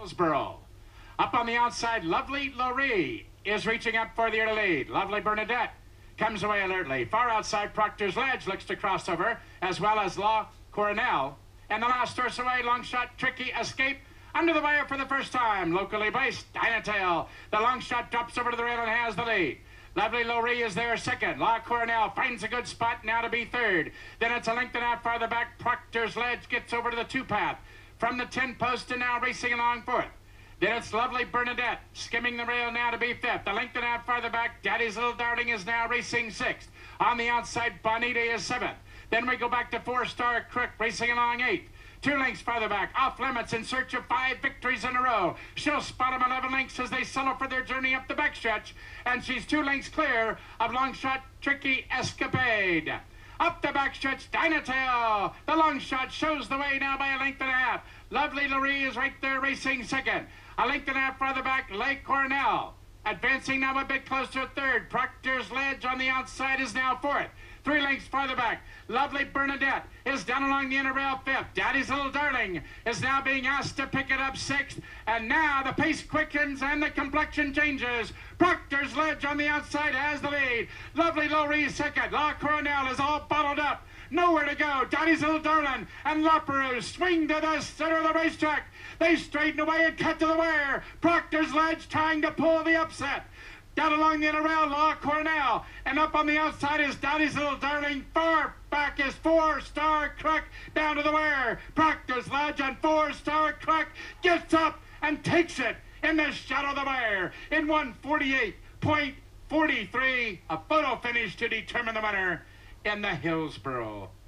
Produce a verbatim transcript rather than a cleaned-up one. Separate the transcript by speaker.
Speaker 1: Hillsborough. Up on the outside, Lovely Laurie is reaching up for the early lead. Lovely Bernadette comes away alertly. Far outside, Proctor's Ledge looks to cross over, as well as La Coronel. And the last horse away, Long Shot Tricky Escape, under the wire for the first time. Locally based, Dynatail. The long shot drops over to the rail and has the lead. Lovely Laurie is there second. La Coronel finds a good spot now to be third. Then it's a length and a half farther back. Proctor's Ledge gets over to the two-path. From the ten post and now racing along fourth. Then it's Lovely Bernadette skimming the rail now to be fifth. A length and a half farther back. Daddy's Little Darling is now racing sixth. On the outside, Bonita is seventh. Then we go back to Four Star Crook racing along eighth. Two lengths farther back, Off Limits in search of five victories in a row. She'll spot them eleven lengths as they settle for their journey up the backstretch. And she's two lengths clear of Long Shot Tricky Escapade. Up the backstretch, Dynatail. The long shot shows the way now by a length and a half. Lovely Laurie is right there racing second. A length and a half farther back, Lake Cornell. Advancing now a bit close to third. Proctor's Ledge on the outside is now fourth. Three lengths farther back, Lovely Bernadette is down along the inner rail fifth. Daddy's Little Darling is now being asked to pick it up sixth. And now the pace quickens and the complexion changes. Proctor's Ledge on the outside has the lead. Lovely Laurie second. La Coronel is all bottled up. Nowhere to go. Daddy's Little Darling and La Perouse swing to the center of the racetrack. They straighten away and cut to the wire. Proctor's Ledge trying to pull the upset. Down along the inner rail, La Coronel. And up on the outside is Daddy's Little Darling. Far back is Four Star Crook down to the wire. Proctor's Ledge and Four Star Crook gets up and takes it in the shadow of the wire in one forty-eight point four three. A photo finish to determine the winner in the Hillsborough.